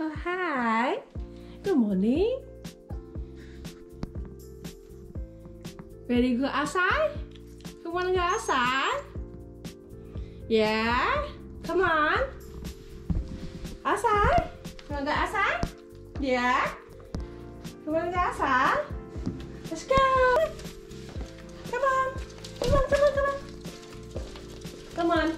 Oh, hi. Good morning. Ready to go outside? You want to go outside? Yeah? Come on. Outside? You want to go outside? Yeah? You want to go outside? Let's go. Come on. Come on, come on, come on. Come on.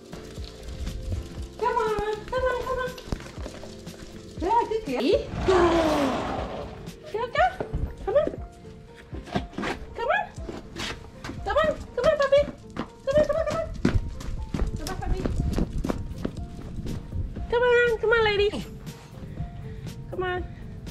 Come on, come on, come on. Yeah, good girl. Go. Go, go. Come on. Come on. Come on. Come on, puppy. Come on, come on, come on. Come on, puppy. Come on, lady. Come on.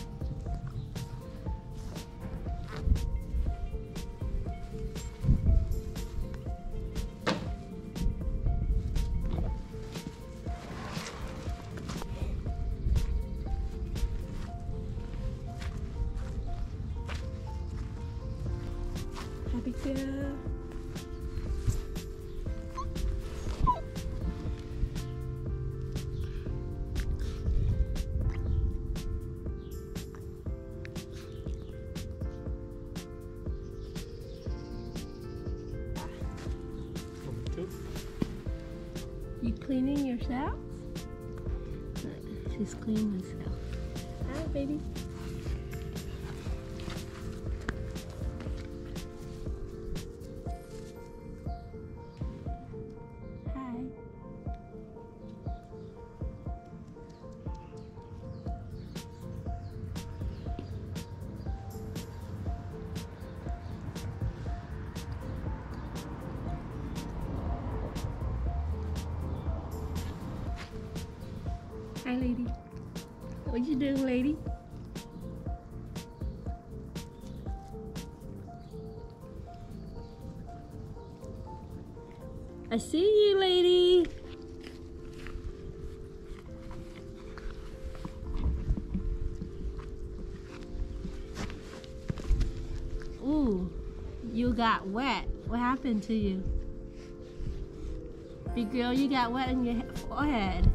Happy girl. You cleaning yourself? She's cleaning herself. Hi, baby. Hi. Hi, lady. What you doing, lady? I see you, lady. Ooh, you got wet. What happened to you? Big girl, you got wet on your forehead.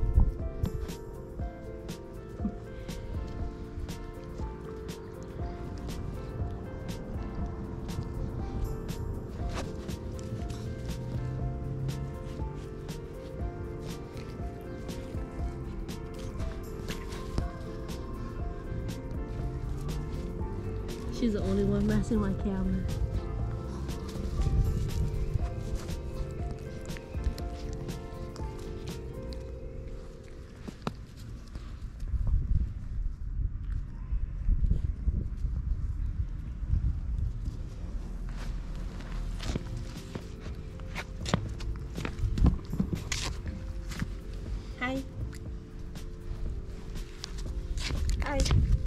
She's the only one messing my camera. Hi. Hi.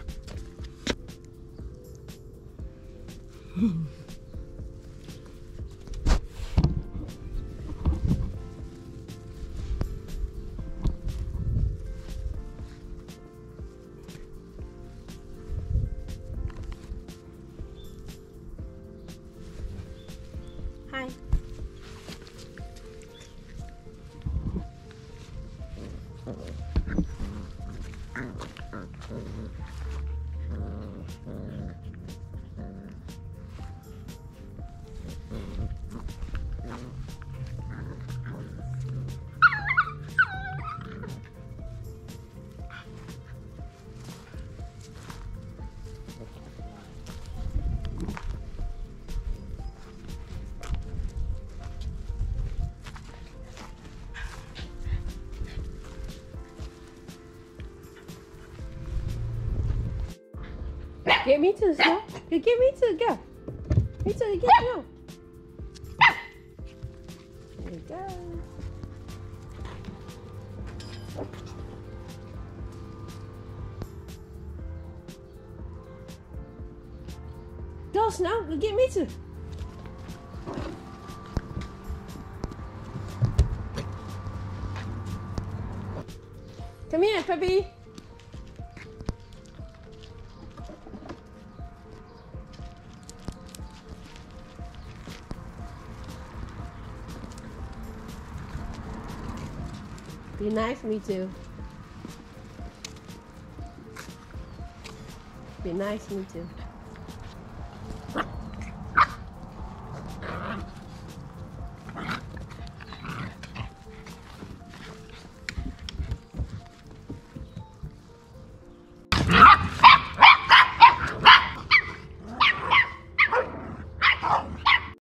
Hi. Get me to, Snow. Get me to, go. Me to, get go. There you go. Go, Snow. Go get me to. Come here, puppy. Be nice, me too. puppy. Nice, me too.